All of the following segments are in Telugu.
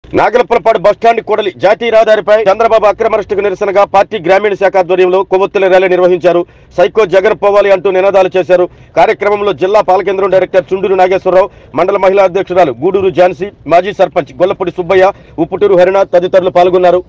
నాగలపురపాడు బస్టాండ్ కూడలి జాతీయ రహదారిపై చంద్రబాబు అక్రమరెస్టుకు నిరసనగా పార్టీ గ్రామీణ శాఖ ఆధ్వర్యంలో కొవ్వొత్తుల ర్యాలీ నిర్వహించారు. సైకో జగన్ పోవాలి అంటూ నినాదాలు చేశారు. కార్యక్రమంలో జిల్లా పాలకేంద్రం డైరెక్టర్ చుండూరు నాగేశ్వరరావు, మండల మహిళా అధ్యక్షురాలు గూడూరు ఝాన్సీ, మాజీ సర్పంచ్ గొల్లపూడి సుబ్బయ్య, ఉప్పుటూరు హరిణ తదితరులు పాల్గొన్నారు.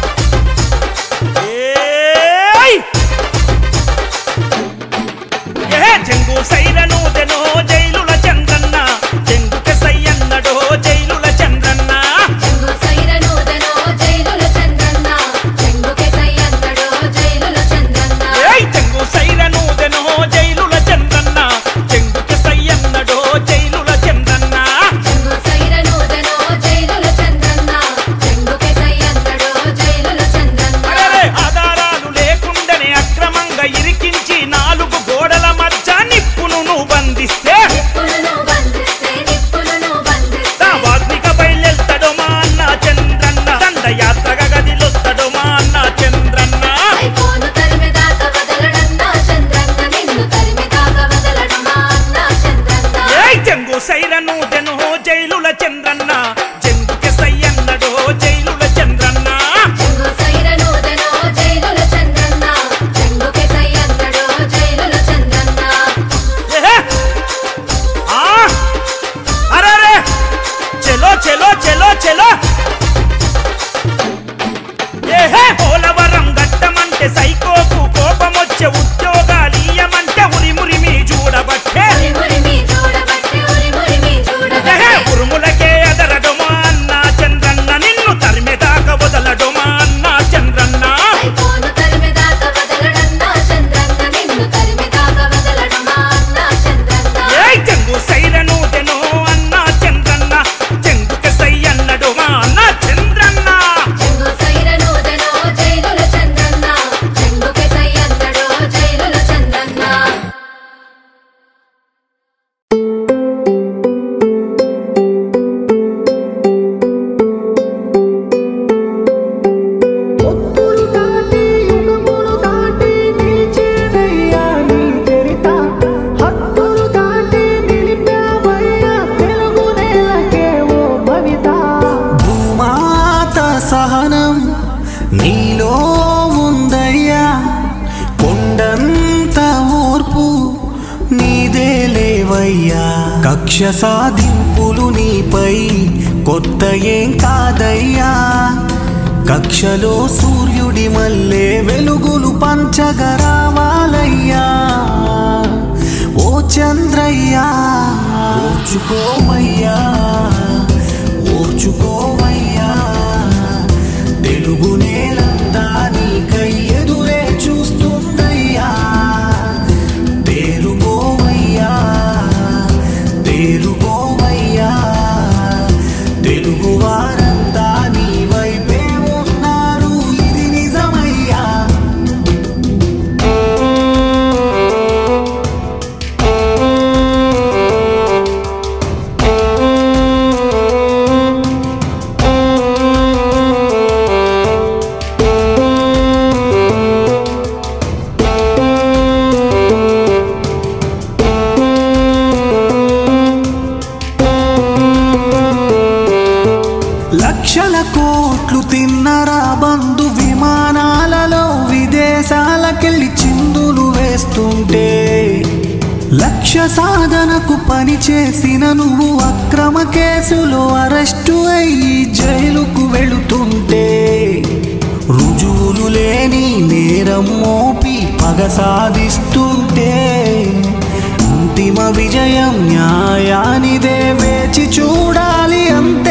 కక్ష సాధింపులు నీపై కొత్త ఏం కాదయ్యా. కక్షలో సూర్యుడి మల్లె వెలుగులు పంచగరావాలయ్యా. ఓ చంద్రయ్యా ఓర్చుకోవయ్యా, ఓర్చుకోవయ్యా. తెలుగు నేలంతా నీకై ఎదురే చూస్తుందయ్యా. తేరుకోవయ్యా, తేరుకోవయ్యా. తెలుగు వారంతా నీ వైపే ఉన్నారు, ఇది నిజమయ్యా. లక్షల కోట్లు తిన్నరా బంధు విమానాలలో విదేశాలకెళ్ళి చిందులు వేస్తుంటే, లక్ష్య సాధనకు పని చేసిన నువ్వు అక్రమ కేసులో అరెస్టు అయ్యి జైలుకు వెళుతుంటే, రుజువులు లేని నేరం మోపి పగ సాధిస్తుంటే, అంతిమ విజయం న్యాయానిదే, వేచి చూడాలి అంతే.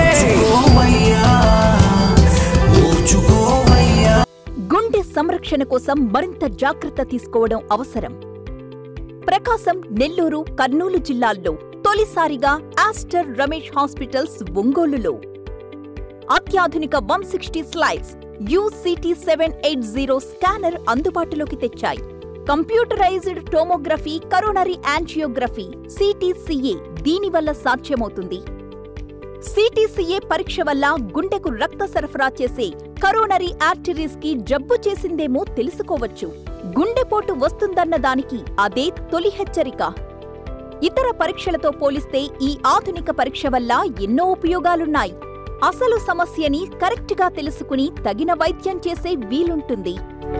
గుండె సంరక్షణ కోసం మరింత జాగ్రత్త తీసుకోవడం అవసరం. ప్రకాశం, నెల్లూరు, కర్నూలు జిల్లాల్లో తొలిసారిగా ఆస్టర్ రమేష్ హాస్పిటల్స్ ఒంగోలులో అత్యాధునిక 160 స్లైడ్స్ UCT 780 స్కానర్ అందుబాటులోకి తెచ్చాయి. Computerised tomography, coronary angiography, CTCA దీనివల్ల సాధ్యమవుతుంది. CTCA పరీక్ష వల్ల గుండెకు రక్త సరఫరా చేసే కరోనరీ ఆర్టరీస్ కి జబ్బు చేసిందేమో తెలుసుకోవచ్చు. గుండెపోటు వస్తుందన్న దానికి అదే తొలి హెచ్చరిక. ఇతర పరీక్షలతో పోలిస్తే ఈ ఆధునిక పరీక్ష వల్ల ఎన్నో ఉపయోగాలున్నాయి. అసలు సమస్యని కరెక్ట్గా తెలుసుకుని తగిన వైద్యం చేసే వీలుంటుంది.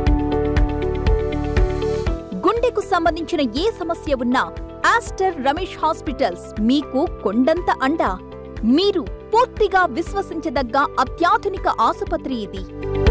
గుండెకు సంబంధించిన ఏ సమస్య ఉన్నా ఆస్టర్ రమేష్ హాస్పిటల్స్ మీకు కొండంత అండ. మీరు పూర్తిగా విశ్వసించదగ్గ అత్యాధునిక ఆసుపత్రి ఇది.